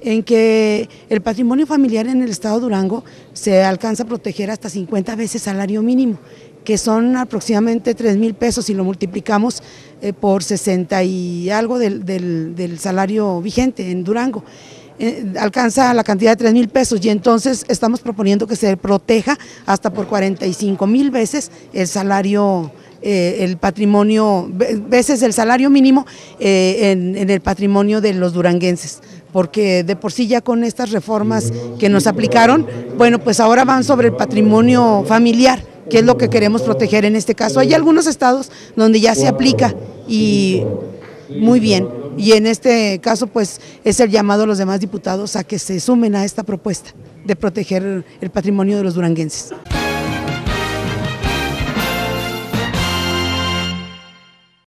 en que el patrimonio familiar en el estado de Durango se alcanza a proteger hasta 50 veces salario mínimo, que son aproximadamente 3,000 pesos, si lo multiplicamos por 60 y algo del salario vigente en Durango. Alcanza la cantidad de 3,000 pesos y entonces estamos proponiendo que se proteja hasta por 45,000 veces el salario, el patrimonio, veces el salario mínimo en el patrimonio de los duranguenses, porque de por sí ya con estas reformas que nos aplicaron, bueno, pues ahora van sobre el patrimonio familiar, que es lo que queremos proteger en este caso. Hay algunos estados donde ya se aplica y muy bien, y en este caso pues es el llamado a los demás diputados a que se sumen a esta propuesta de proteger el patrimonio de los duranguenses.